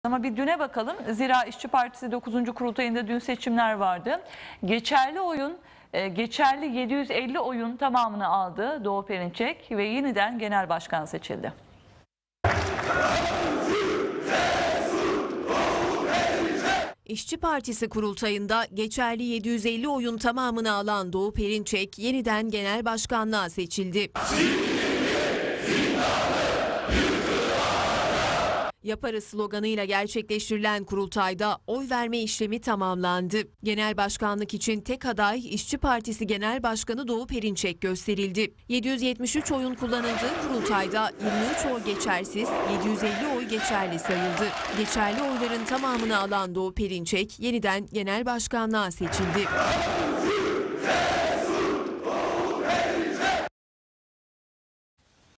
Ama bir düne bakalım. Zira İşçi Partisi 9. kurultayında dün seçimler vardı. Geçerli 750 oyun tamamını aldı Doğu Perinçek ve yeniden genel başkan seçildi. İşçi Partisi kurultayında geçerli 750 oyun tamamını alan Doğu Perinçek yeniden genel başkanlığa seçildi. Yaparız sloganıyla gerçekleştirilen kurultayda oy verme işlemi tamamlandı. Genel başkanlık için tek aday İşçi Partisi Genel Başkanı Doğu Perinçek gösterildi. 773 oyun kullanıldığı kurultayda 23 oy geçersiz, 750 oy geçerli sayıldı. Geçerli oyların tamamını alan Doğu Perinçek yeniden genel başkanlığa seçildi.